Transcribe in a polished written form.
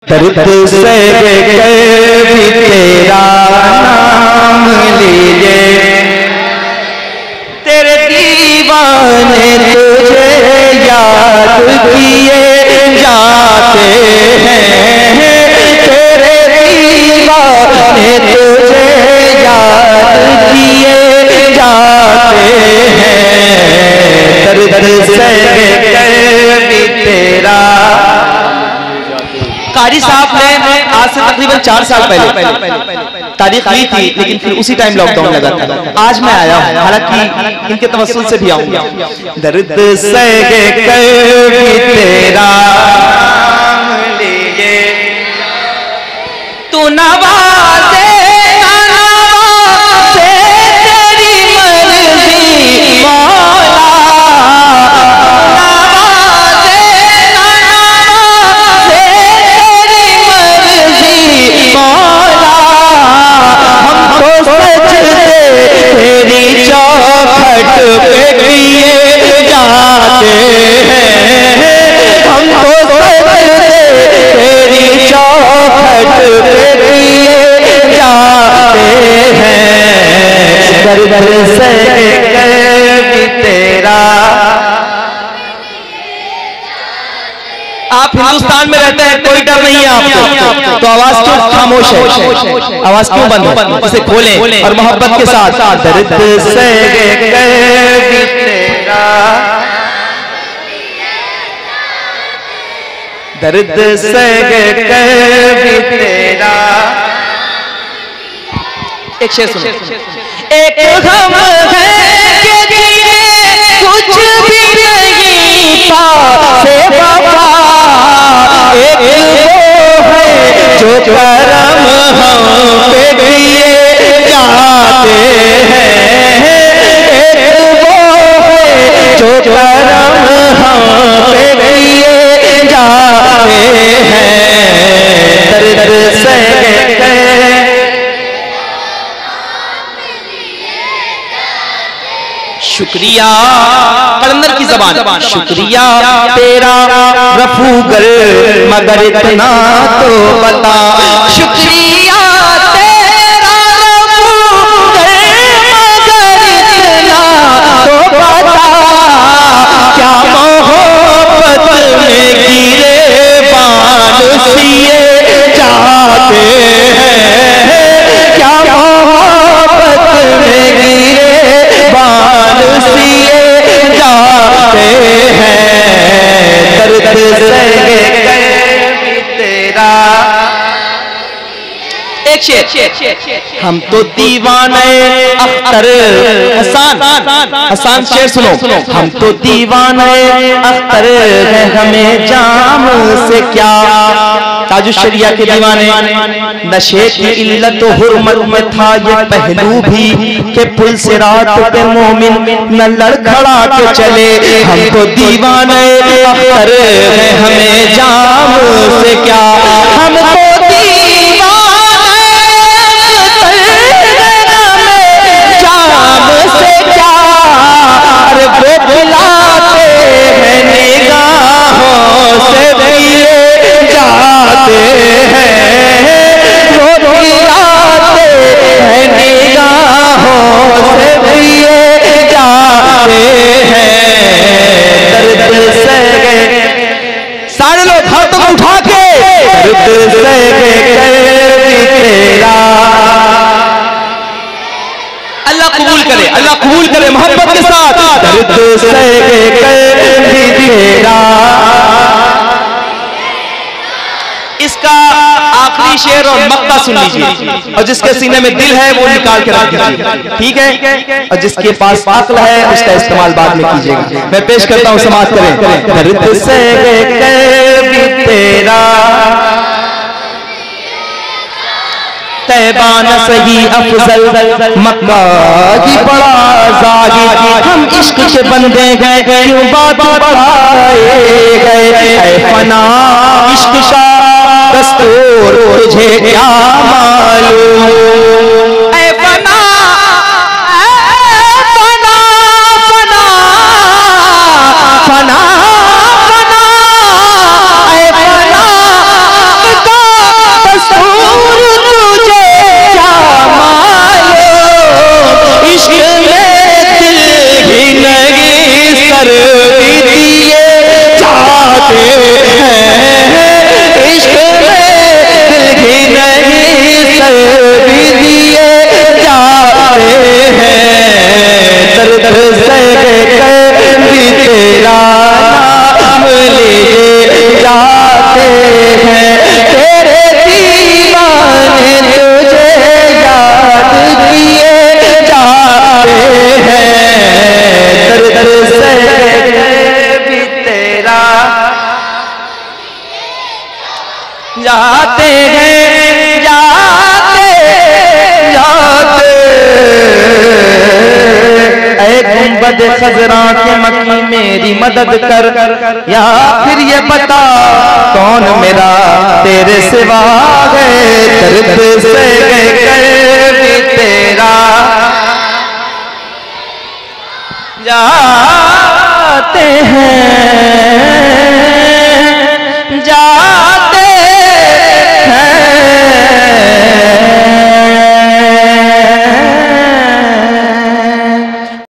दर्द से भी तेरा नाम लीजिए, तेरे दीवाने तुझे याद किए जाते हैं, तेरे दीवाने तुझे याद किए जाते हैं। दर्द से भी तेरा। कारी साहब ने आज से तकरीबन 4 साल पहले तारीख ली थी, लेकिन फिर उसी टाइम लॉकडाउन लगा था। आज मैं आया हूं, हालांकि इनके तवस्सुल से भी आऊंगा। दर्द से भी तेरा नाम लिए, तू नवाजे तेरा। आप हिंदुस्तान में रहते हैं, कोई डर नहीं है आपको, तो आवाज क्यों खामोश है? आवाज क्यों बंद है? इसे खोलें और मोहब्बत के साथ। दर्द से तेरा, दर्द से तेरा। एक शेर सुनो। एक गम है कि कुछ भी नहीं पासे बाबा, एक वो है जो करम हम पे किए जाते हैं, एक वो है जो करम हम पे किए जाते हैं। दर्द से शुक्रिया, कलंदर की ज़बान, शुक्रिया तेरा रफूगर मगर इतना तो बता, शुक्रिया तेरा रफूगर मगर इतना तो बता, क्या मोहब्बत में गिरेबान सिए जाते हैं, क्या मोहब्बत में गिरेबान सिए जाते हैं। दर्द से भी तेरा। एक शेर। हम तो दीवाने अख्तर, हसान शेर सुनो। हम तो दीवाने अख्तर हैं, हमें जाम से क्या, ताजुश्शरिया के दीवाने। नशे की इल्लत हुर्मत में था ये पहलू भी, के पुल से रात पे मोमिन न लड़खड़ा के चले। हम तो दीवाने अख्तर हैं, हमें जाम से क्या, हम तो अल्लाह कबूल करे मोहब्बत के साथ। दर्द से भी तेरा। इसका आखिरी शेर और मक्ता सुन लीजिए, और जिसके सीने में दिल है वो निकाल के रख दीजिए, ठीक है? और जिसके पास अक्ल है उसका इस्तेमाल बाद में कीजिएगा। मैं पेश करता हूँ, समाप्त करें। दर्द से भी तेरा, तैबा न सही अफजल मक्का की बड़ा जागी, हम इश्क के बंदे गए क्यों बात बढ़ाए गए, फना इश्क का दस्तूर तुझे क्या मालूम, फना जाते हैं जाते जाते ऐ गुंबद खजरा के मकी मेरी मदद कर, या फिर ये बता कौन मेरा तेरे सिवा है, दर्द से भी तेरा जाते हैं